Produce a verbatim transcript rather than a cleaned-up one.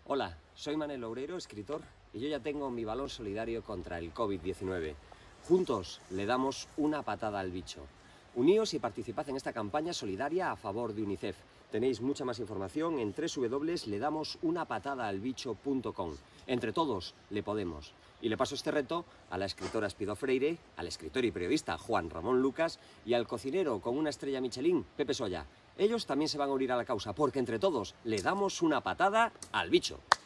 Hola, soy Manel Loureiro, escritor, y yo ya tengo mi balón solidario contra el COVID diecinueve. Juntos le damos una patada al bicho. Uníos y participad en esta campaña solidaria a favor de UNICEF. Tenéis mucha más información en doble u doble u doble u punto le damos una patada al bicho punto com. Entre todos le podemos. Y le paso este reto a la escritora Espido Freire, al escritor y periodista Juan Ramón Lucas y al cocinero con una estrella Michelin, Pepe Soya. Ellos también se van a unir a la causa, porque entre todos le damos una patada al bicho.